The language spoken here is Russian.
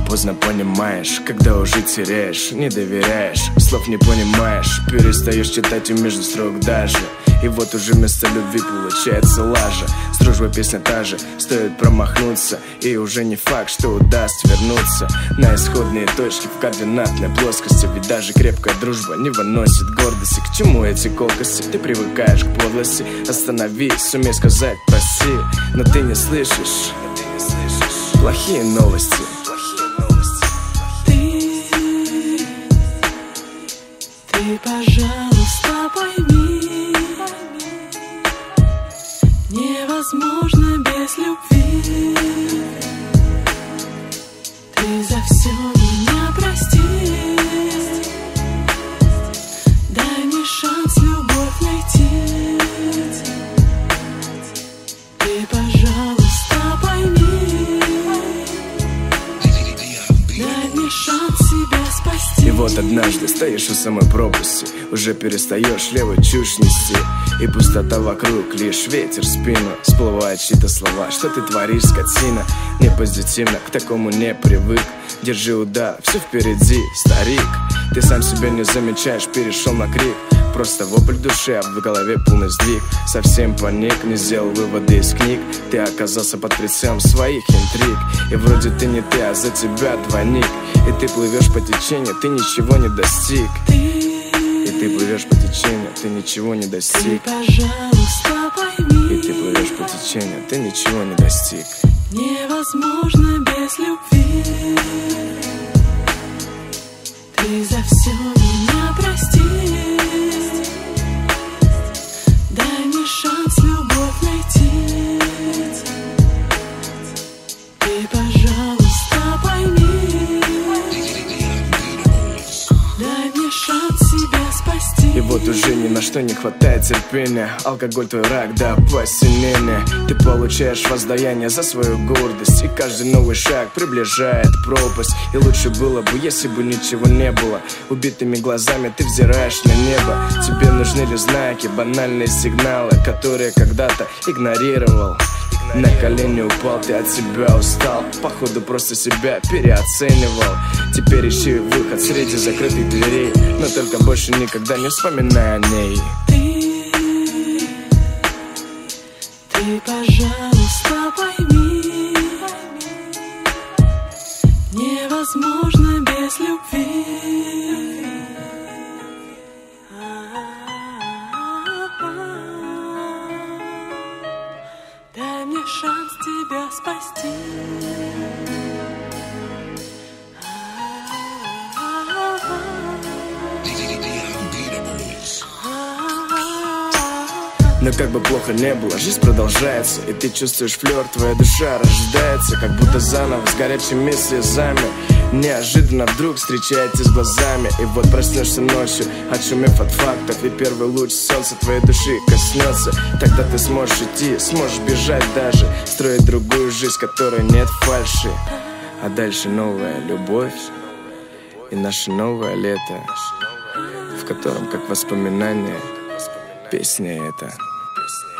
поздно понимаешь, когда уже теряешь, не доверяешь, слов не понимаешь, перестаешь читать и между строк даже. И вот уже вместо любви получается лажа. С дружбой песня та же, стоит промахнуться, и уже не факт, что удастся вернуться на исходные точки в координатной плоскости. Ведь даже крепкая дружба не выносит гордости. К чему эти колкости? Ты привыкаешь к подлости. Остановись, сумей сказать прости, но ты не слышишь плохие новости. Ты, пожалуйста, пойми, невозможно без любви. Ты за все меня прости. Дай мне шанс любовь найти. Ты, пожалуйста, пойми, дай мне шанс себя спасти. И вот однажды стоишь у самой пропасти, уже перестаешь левую чушь нести, и пустота вокруг, лишь ветер в спину. Всплывают чьи-то слова: что ты творишь, скотина? Не позитивно, к такому не привык. Держи удар, все впереди, старик. Ты сам себя не замечаешь, перешел на крик. Просто вопль души, а в голове полный сдвиг. Совсем паник, не сделал выводы из книг. Ты оказался под прицелом своих интриг. И вроде ты не ты, а за тебя двойник. И ты плывешь по течению, ты ничего не достиг. И ты плывешь по течению, ты ничего не достиг. Ты, пожалуйста, пойми, и ты плывешь по течению, ты ничего не достиг. невозможно без любви. Ты за все меня прости. Дай мне шанс любовь найти. Ты, пожалуйста, пойми, дай мне шанс себя спасти. И вот уже ни на что не хватает терпения. Алкоголь твой рак до посинения. Ты получаешь воздаяние за свою гордость, и каждый новый шаг приближает пропасть. И лучше было бы, если бы ничего не было. Убитыми глазами ты взираешь на небо. Тебе нужны ли знаки, банальные сигналы, которые когда-то игнорировал? На колени упал, ты от себя устал, походу просто себя переоценивал. Теперь ищи выход среди закрытых дверей, но только больше никогда не вспоминай о ней. Ты, пожалуйста, пойми, невозможно без любви. Дай мне шанс тебя спасти. Но как бы плохо не было, жизнь продолжается, и ты чувствуешь флёр, твоя душа рождается, как будто заново, с горячими слезами. Неожиданно вдруг встречаетесь глазами, и вот проснешься ночью, отшумев от фактов, и первый луч солнца твоей души коснется. Тогда ты сможешь идти, сможешь бежать даже, строить другую жизнь, в которой нет фальши. А дальше новая любовь и наше новое лето, в котором, как воспоминание, песня эта.